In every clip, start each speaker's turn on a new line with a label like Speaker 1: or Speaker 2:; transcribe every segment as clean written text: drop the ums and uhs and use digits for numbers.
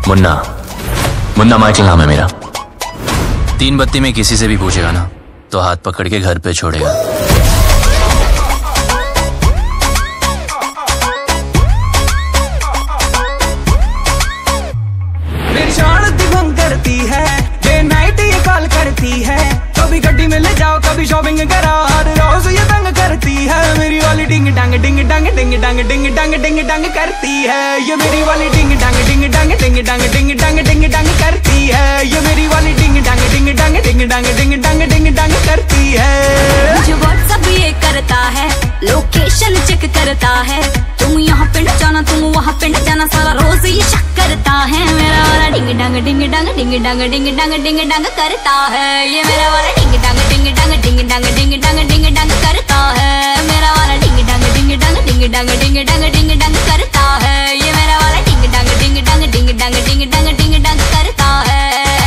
Speaker 1: Munna. Munna Michael नाम है मेरा। 3 बत्ती में किसी से भी पूछेगा ना तो हाथ पकड़ के घर पे छोड़ेगा।
Speaker 2: मेरी शान दिखंग करती है, डे नाइट ये कॉल करती है। कभी गड्डी में ले जाओ, कभी शॉपिंग करा, हर रोज ये तंग करती है। मेरी वाली डिंग डंग डिंग डंग डिंग डंग डिंग डंग डिंग डंग करती है। ये मेरी वाली डिंग डंग डिंग डंग डिंग डंग डिंग डंग डिंग डंग करती है। ये मेरी वाली डिंग डंग डिंग डंग डिंग डंग डिंग डंग डिंग डंग करती है।
Speaker 3: मुझे व्हाट्सएप ये करता है, लोकेशन चेक करता है। तुम यहाँ पे न जाना, तुम वहाँ पे न जाना, सारा रोज ये शक करता है। मेरा वाला डिंग डंग डिंग डंग डिंग डंग डिंग डंग डिंग डंग करता है। ये मेरा वाला डिंग डंग डिंग डंग डिंग डंग डिंग डंग डिंग डंग करता है। मेरा वाला डिंग डंग डिंग डंग डिंग डंग डिंग डंग डिंग डंग करता है। ये मेरा वाला डिंग डंग डिंग डंग डिंग डंग डिंग डंग डिंग डंग करता है।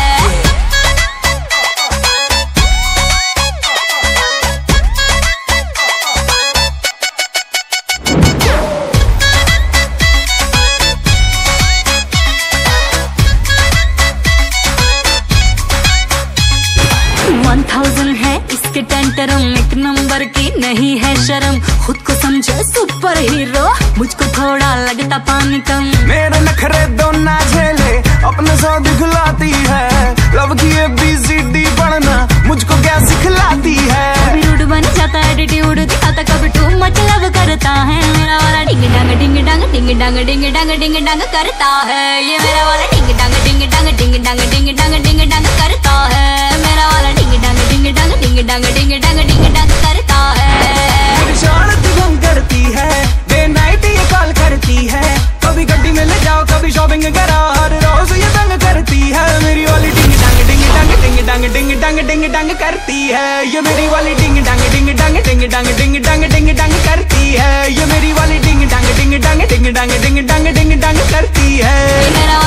Speaker 3: है इसके टेंटरम, एक नंबर की नहीं है शर्म। खुद को समझे सुपर हीरो, मुझको थोड़ा लगता पानी कम।
Speaker 2: मेरे नखरे दो ना झेले, अपने सौ दिखलाती है। लव की ABCD पढ़ना मुझको क्या सिखलाती है।
Speaker 3: कभी रूड बन जाता है, एटीट्यूड दिखाता, कभी टू मच लव करता है। मेरा वाला डिंग डंग डिंग डंग डिंग डंग डिंग डंग डिंग डंग करता है। ये मेरा वाला डिंग डंग डिंग डंग डिंग डंग डिंग डंग डिंग डंग करता है। मेरा वाला डिंग डंग डिंग डंग डिंग डंग डिंग डंग डिंग डंग करता है।
Speaker 2: मेरी शान दिखंग करती है, डे नाइट ये कॉल करती है। कभी गड्डी में ले जाओ, कभी शॉपिंग करा, हर रोज ये तंग करती है। मेरी वाली डिंग डंग डिंग डंग डिंग डंग डिंग डंग डिंग डंग करती है। ये मेरी वाली डिंग डंग डिंग डंग डिंग डंग डिंग डंग डिंग डंग करती है। ये मेरी वाली डिंग डंग डिंग डंग डिंग डंग डिंग डंग डिंग डंग करती है।